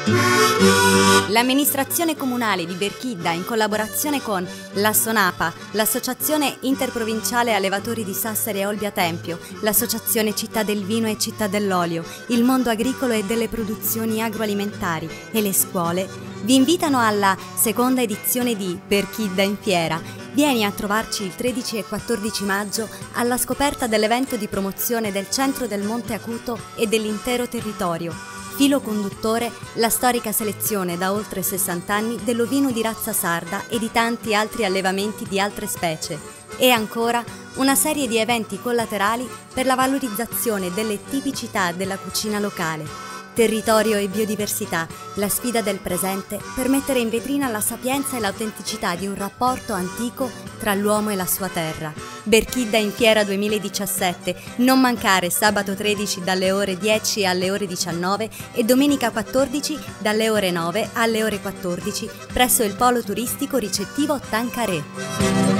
L'amministrazione comunale di Berchidda, in collaborazione con la Sonapa, l'Associazione Interprovinciale Allevatori di Sassari e Olbia Tempio, l'Associazione Città del Vino e Città dell'Olio, il mondo agricolo e delle produzioni agroalimentari e le scuole vi invitano alla seconda edizione di Berchidda in Fiera. Vieni a trovarci il 13 e 14 maggio alla scoperta dell'evento di promozione del centro del Monte Acuto e dell'intero territorio. Filo conduttore, la storica selezione da oltre 60 anni dell'ovino di razza sarda e di tanti altri allevamenti di altre specie. E ancora una serie di eventi collaterali per la valorizzazione delle tipicità della cucina locale. Territorio e biodiversità, la sfida del presente per mettere in vetrina la sapienza e l'autenticità di un rapporto antico tra l'uomo e la sua terra. Berchidda in Fiera 2017, non mancare sabato 13 dalle ore 10 alle ore 19 e domenica 14 dalle ore 9 alle ore 14 presso il polo turistico ricettivo Tancaré.